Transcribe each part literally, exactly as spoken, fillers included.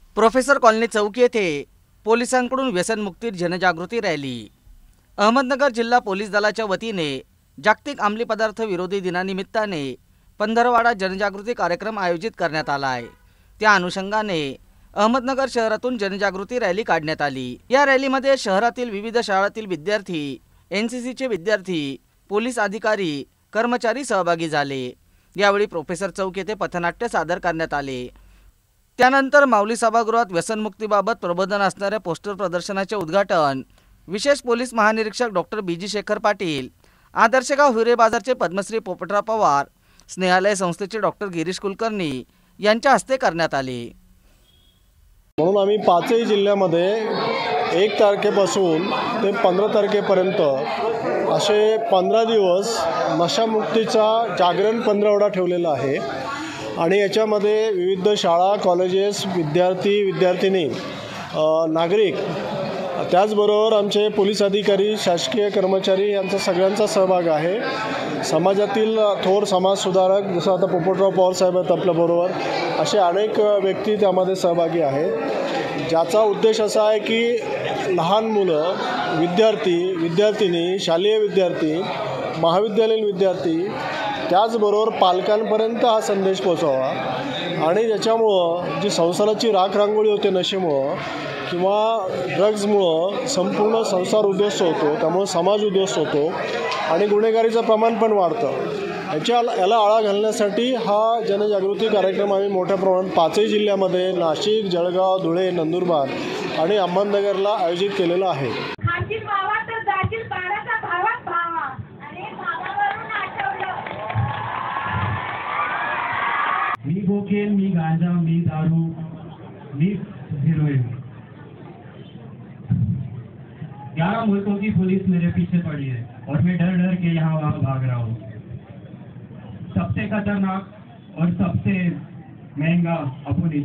Professor colony चौक येथे पोलिसांकडून व्यसनमुक्ती जनजागृती रॅली। अहमदनगर जिल्हा पोलीस दलाच्या वतीने जागतिक अंमली पदार्थ विरोधी दिनानिमित्ताने पंधरवाडा जनजागृती कार्यक्रम आयोजित करण्यात आला आहे। त्या अनुषंगाने अहमदनगर शहरातून जनजागृती रॅली काढण्यात आली। या रॅलीमध्ये शहरातील विविध शाळांतील विद्यार्थी, एनसीसीचे विद्यार्थी, पोलीस अधिकारी, कर्मचारी सहभागी झाले। यावेळी प्रोफेसर चौक येथे पथनाट्य सादर करण्यात आले। त्यानंतर माऊली सभागृहात व्यसनमुक्तीबाबत प्रबोधन असणाऱ्या पोस्टर प्रदर्शनाचे उद्घाटन विशेष पोलीस महानिरीक्षक doctor B G Shekhar Patil, Adarshgaon Hiware बाजारचे पद्मश्री पोपटराव पवार, स्नेहालय संस्थेचे डॉक्टर गिरीश कुलकर्णी यांच्या हस्ते करण्यात आले। म्हणून आम्ही पाचही जिल्ह्यामध्ये एक तारखेपासून ते पंधरा तारखेपर्यंत असे पंधरा दिवस नशामुक्तीचा जागरण पंधरवडा ठेवलेला आहे आणि याच्यामध्ये विविध शाळा, कॉलेजेस, विद्यार्थी, विद्यार्थिनी, नागरिक, त्याचबरोबर आमचे पोलीस अधिकारी, शासकीय कर्मचारी यांचा सगळ्यांचा सहभाग आहे। समाजातील थोर समाजसुधारक जसं आता पोपटराव पवार साहेब आहेत आपल्याबरोबर, असे अनेक व्यक्ती त्यामध्ये सहभागी आहेत, ज्याचा उद्देश असा आहे की लहान मुलं, विद्यार्थी, विद्यार्थिनी, शालेय विद्यार्थी, महाविद्यालयीन विद्यार्थी, त्याचबरोबर पालकांपर्यंत हा संदेश पोहोचावा आणि ज्याच्यामुळं जी संसाराची राखरांगोळी होते नशेमुळं किंवा ड्रग्जमुळं संपूर्ण संसार उद्ध्वस्त होतो, त्यामुळे समाज उद्ध्वस्त होतो आणि गुन्हेगारीचं प्रमाण पण वाढतं। याच्या याला आळा घालण्यासाठी हा जनजागृती कार्यक्रम आम्ही मोठ्या प्रमाणात पाचही जिल्ह्यामध्ये नाशिक, जळगाव, धुळे, नंदुरबार आणि अहमदनगरला आयोजित केलेला आहे। मी कोकेन, मी गांजा, मी दारू, मी हेरोइन। ग्यारह मुल्कों की पुलिस मेरे पीछे पड़ी है और मैं डर डर के यहाँ वहाँ भाग रहा हूँ। सबसे खतरनाक और सबसे महंगा अपुनिच।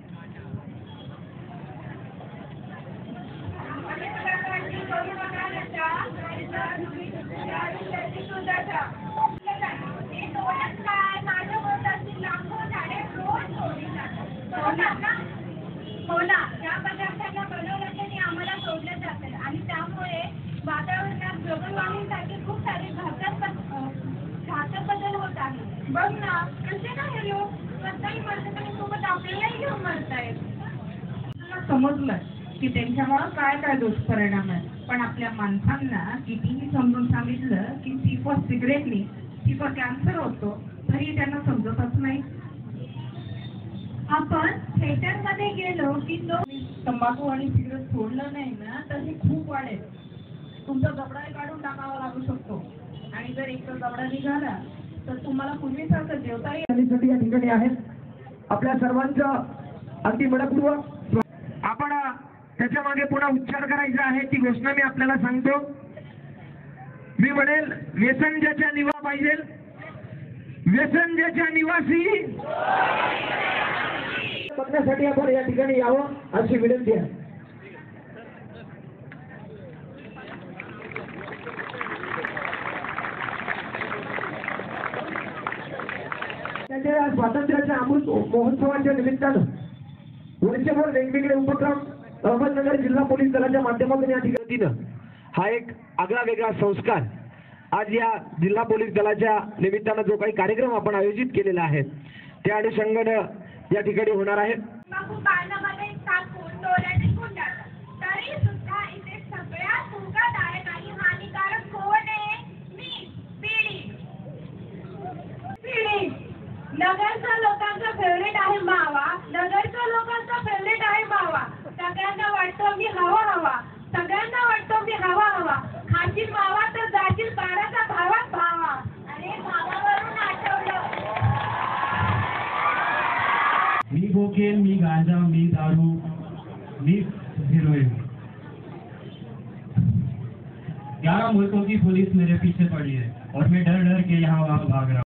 हो ना, या पदार्थांना बनवलं तरी आम्हाला सोडलं जातं आणि त्यामुळे वातावरणात ग्लोबल वॉर्मिंग सारखे खूप सारे घातक घातक बदल होत आहेत। बघ ना, कसे ना हे लोक स्वतःही मरतात आणि सोबत आपल्यालाही घेऊन मरतायत। समजलं की त्यांच्यामुळे काय काय दुष्परिणाम आहे, पण आपल्या माणसांना कितीही समजून सांगितलं की सिपर सिगरेटनी सिपर कॅन्सर होतो तरी त्यांना समजतच नाही। आपण थिएटरमध्ये गेलो की तो तंबाखू आणि सिगरेट सोडलं नाही ना तर हे खूप वाढेल। तुमचा जबडाही काढून टाकावा लागू शकतो आणि जर एक जबडा निघाला तर तुम्हाला पूर्वीसारखं जेवताही या ठिकाणी आहेत। आपल्या सर्वांचा अगदी मनपूर्वक आपण त्याच्या मागे पुन्हा उच्चार करायचा आहे ती घोषणा मी आपल्याला सांगतो। मी म्हणेल, व्यसन ज्याच्या निवा पाहिजे, व्यसन ज्याच्या निवासी बघण्यासाठी आपण या ठिकाणी यावं अशी विनंती आहे। त्याच्या स्वातंत्र्याच्या अमृत महोत्सवाच्या निमित्तानं वर्षभर वेगवेगळे उपक्रम अहमदनगर जिल्हा पोलीस दलाच्या माध्यमातून या ठिकाणी हा एक आगळा वेगळा संस्कार आज या जिल्हा पोलीस दलाच्या निमित्तानं जो काही कार्यक्रम आपण आयोजित केलेला आहे त्या अनुषंगानं या ठिकाणी होणार आहे। नगरच्या लोकांचा फेवरेट आहे मावा, नगरच्या लोकांचा फेवरेट आहे मावा। सगळ्यांना वाटतं मी हवा हवा, सगळ्यांना वाटतं मी हवा हवा। खाशील मावा तर जाशील पाराचा भावात भावा। अरे भावावरून आठवलं, मी कोकेन, मी गांजा, मी दारू, मी हेरोइन। ग्यारह मुल्कों की पुलिस मेरे पीछे पड़ी है और मैं डर डर के यहाँ वहाँ भाग रहा हूँ।